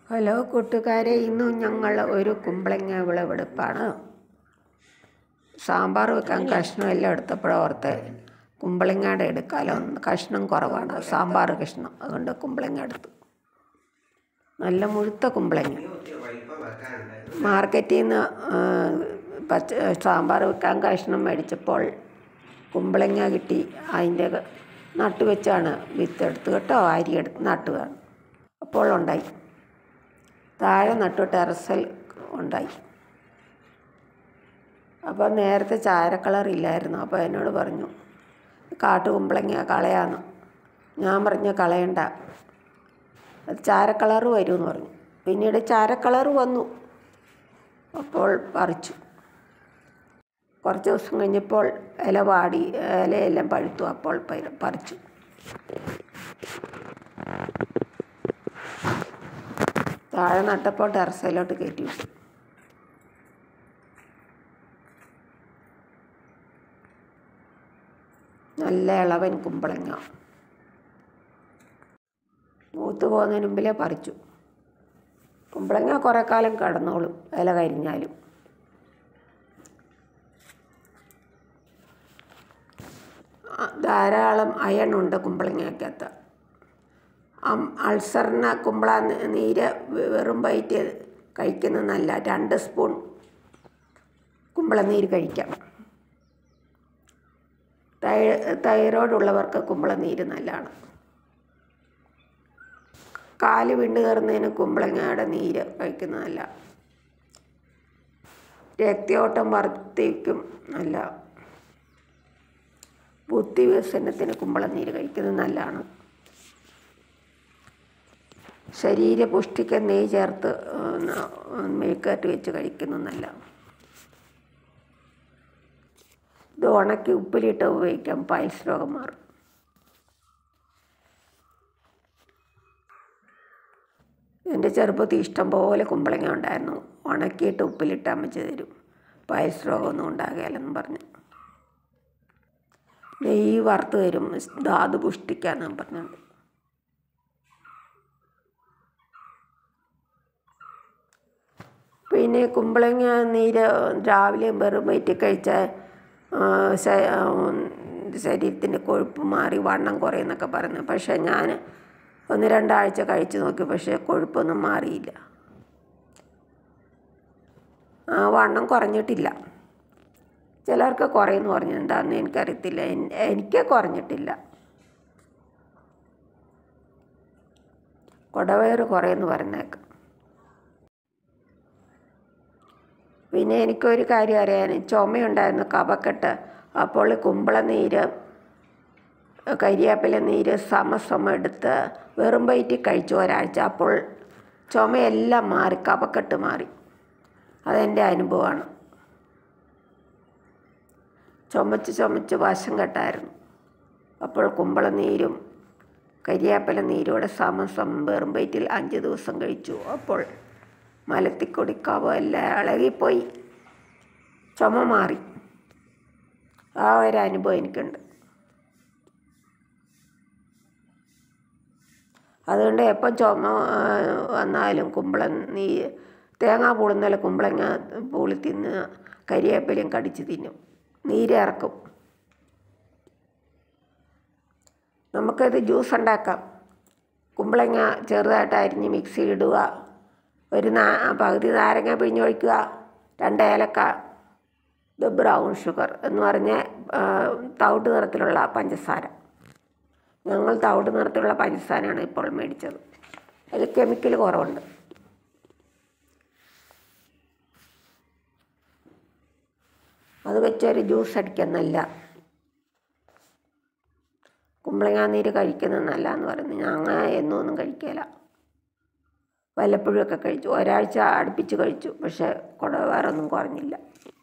Hello കൂട്ടുകാരെ, ഇന്ന് ഞങ്ങൾ ഒരു കുമ്പളങ്ങ വിളവെടുപ്പാണ്. സാമ്പാർ വെക്കാൻ കഷ്ണം എല്ലാം എടുത്തപ്പോഴാണ് ഓർത്ത് കുമ്പളങ്ങയുടെ എടുക്കാമല്ലോ, കഷ്ണം കുറവാണ്, സാമ്പാർ കഷ്ണം, അതുകൊണ്ട് കുമ്പളങ്ങ എടുത്തു. നല്ല മുഴുത്ത കുമ്പളങ്ങ. മാർക്കറ്റിൽ നിന്ന് സാമ്പാർ വെക്കാൻ കഷ്ണം മേടിച്ചപ്പോൾ കുമ്പളങ്ങ കിട്ടി. അതിൻ്റെ നട്ടുവെച്ചാണ് വിത്തെടുത്ത് കേട്ടോ, അരിയെടുത്ത് നട്ടുകയാണ്. അപ്പോൾ ഉണ്ടായി. താഴെ നട്ടു, ടെറസിൽ ഉണ്ടായി. അപ്പോൾ നേരത്തെ ചാര കളർ ഇല്ലായിരുന്നു. അപ്പോൾ എന്നോട് പറഞ്ഞു കാട്ടുകുമ്പളങ്ങ കളയാന്ന്. ഞാൻ പറഞ്ഞു കളയണ്ട, അത് ചാര കളർ വരുമെന്ന് പറഞ്ഞു. പിന്നീട് ചാര കളർ വന്നു. അപ്പോൾ പറിച്ചു. കുറച്ച് ദിവസം കഴിഞ്ഞപ്പോൾ ഇല വാടി, ഇലയെല്ലാം പഴുത്തു. അപ്പോൾ പറിച്ചു. താഴെ നട്ടപ്പോൾ ടെറസിലോട്ട് കയറ്റി വിട്ടു. നല്ല ഇളവൻ കുമ്പളങ്ങ. മൂത്ത് പോകുന്നതിന് മുമ്പിലേ പറിച്ചു. കുമ്പളങ്ങ കുറേ കാലം കിടന്നോളും, ഇല കരിഞ്ഞാലും. ധാരാളം അയണുണ്ട് കുമ്പളങ്ങയ്ക്കകത്ത്. അൾസറിന് കുമ്പള നീര് വെറും വയറ്റ് കഴിക്കുന്നത് നല്ല. 2 സ്പൂൺ കുമ്പളനീര് കഴിക്കാം. തൈറോയ്ഡ് ഉള്ളവർക്ക് കുമ്പളനീര് നല്ലതാണ്. കാല് വിണ്ടു കയറുന്നതിന് കുമ്പളങ്ങയുടെ നീര് കഴിക്കുന്നത് നല്ല. രക്തയോട്ടം വർദ്ധിക്കും നല്ല. ബുദ്ധി വികസനത്തിന് കുമ്പളനീര് കഴിക്കുന്നത് നല്ലതാണ്. ശരീരപുഷ്ടിക്ക് നെയ്യ് ചേർത്ത് മെഴുക്കാറ്റ് വെച്ച് കഴിക്കുന്നത് നല്ല. ഇത് ഉണക്കി ഉപ്പിലിട്ട് ഉപയോഗിക്കാം, പൈൽസ് രോഗം മാറും. എൻ്റെ ചെറുപ്പത്തിൽ ഇഷ്ടം പോലെ കുമ്പളങ്ങ ഉണ്ടായിരുന്നു. ഉണക്കിയിട്ട് ഉപ്പിലിട്ട് അമ്മച്ച് തരും, പൈൽസ് രോഗമൊന്നും ഉണ്ടാകുകയില്ലെന്ന് പറഞ്ഞു. നെയ്യ് വറുത്ത് തരും, ധാതു പുഷ്ടിക്കാന്ന് പറഞ്ഞുകൊണ്ട്. പിന്നെ കുമ്പളങ്ങ നീര് രാവിലെ വെറും വയറ്റിൽ കഴിച്ചാൽ ശരീരത്തിൻ്റെ കൊഴുപ്പ് മാറി വണ്ണം കുറയുന്നൊക്കെ പറഞ്ഞു. പക്ഷേ ഞാൻ 1-2 ആഴ്ച കഴിച്ച് നോക്കി, പക്ഷേ കൊഴുപ്പൊന്നും മാറിയില്ല. വണ്ണം കുറഞ്ഞിട്ടില്ല. ചിലർക്ക് കുറയുമെന്ന് പറഞ്ഞു. എന്താണെന്ന് എനിക്കറിയത്തില്ല. എനിക്ക് കുറഞ്ഞിട്ടില്ല. കുടവയറ് കുറയുമെന്ന് പറഞ്ഞേക്കാം. പിന്നെ എനിക്കൊരു കാര്യം അറിയാൻ, ചുമയുണ്ടായിരുന്നു, കഫക്കെട്ട്. അപ്പോൾ കുമ്പളനീര്, കരിയാപ്പില നീര് സമ എടുത്ത് വെറും വയറ്റിൽ കഴിച്ചു ഒരാഴ്ച. അപ്പോൾ ചുമയെല്ലാം മാറി, കഫക്കെട്ട് മാറി. അതെൻ്റെ അനുഭവമാണ്. ചുമച്ച് വശം കെട്ടായിരുന്നു. അപ്പോൾ കുമ്പളനീരും കരിയാപ്പില നീരോടെ സമ വെറും വയറ്റിൽ 5 ദിവസം കഴിച്ചു. അപ്പോൾ മലത്തിക്കൊടി കഫം എല്ലാം ഇളകിപ്പോയി, ചുമ മാറി. ആ ഒരു അനുഭവം എനിക്കുണ്ട്. അതുകൊണ്ട് എപ്പം ചുമ വന്നാലും തേങ്ങ പൂളുന്നല്ല, കുമ്പളങ്ങ പൂളി തിന്ന് കരിവേപ്പിലയും കടിച്ച് തിന്നും, നീരിറക്കും. നമുക്കത് ജ്യൂസ് ഉണ്ടാക്കാം. കുമ്പളങ്ങ ചെറുതായിട്ട് അരിഞ്ഞ് മിക്സിയിലിടുക, ഒരു പകുതി നാരങ്ങ പിഴിഞ്ഞൊഴിക്കുക, 2 ഏലക്ക, ഇത് ബ്രൗൺ ഷുഗർ എന്ന് പറഞ്ഞ തവിട്ട് നിറത്തിലുള്ള പഞ്ചസാര. ഞങ്ങൾ തവിട്ട് നിറത്തിലുള്ള പഞ്ചസാരയാണ് ഇപ്പോൾ മേടിച്ചത്. അതിൽ കെമിക്കൽ കുറവുണ്ട്. അത് വെച്ചൊരു ജ്യൂസ് അടിക്കാൻ നല്ല. കുമ്പളങ്ങ നീര് കഴിക്കുന്നത് നല്ലതെന്ന് പറയുന്നത്. ഞങ്ങൾ എന്നൊന്നും കഴിക്കില്ല, വല്ലപ്പോഴുമൊക്കെ കഴിച്ചു. ഒരാഴ്ച അടുപ്പിച്ച് കഴിച്ചു, പക്ഷേ കുടവേറൊന്നും കുറഞ്ഞില്ല.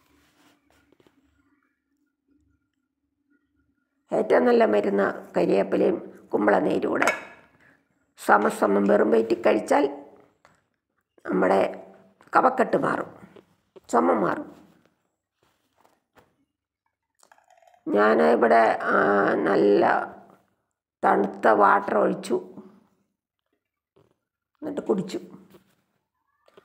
ഏറ്റവും നല്ല മരുന്ന് കരിവേപ്പിലയും കുമ്പളനീരും കൂടെ സമം വെറും വയറ്റിൽ കഴിച്ചാൽ നമ്മുടെ കഫക്കെട്ട് മാറും, ചുമ മാറും. ഞാൻ ഇവിടെ നല്ല തണുത്ത വാട്ടർ ഒഴിച്ചു, എന്നിട്ട് കുടിച്ചു.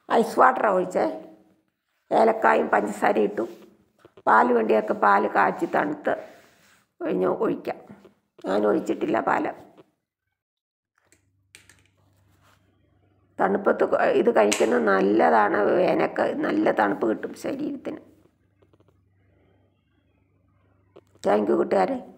ഐസ് വാട്ടറാണ് ഒഴിച്ചേ. ഏലക്കായും പഞ്ചസാരയും ഇട്ടു. പാൽ വേണ്ടിയൊക്കെ പാൽ കാച്ചി തണുത്ത് ഒഴിക്കാം. ഞാൻ ഒഴിച്ചിട്ടില്ല പാല്. തണുപ്പത്ത് ഇത് കഴിക്കുന്നത് നല്ലതാണ്. വേനൽക്ക് നല്ല തണുപ്പ് കിട്ടും ശരീരത്തിന്. താങ്ക് യു കൂട്ടുകാരെ.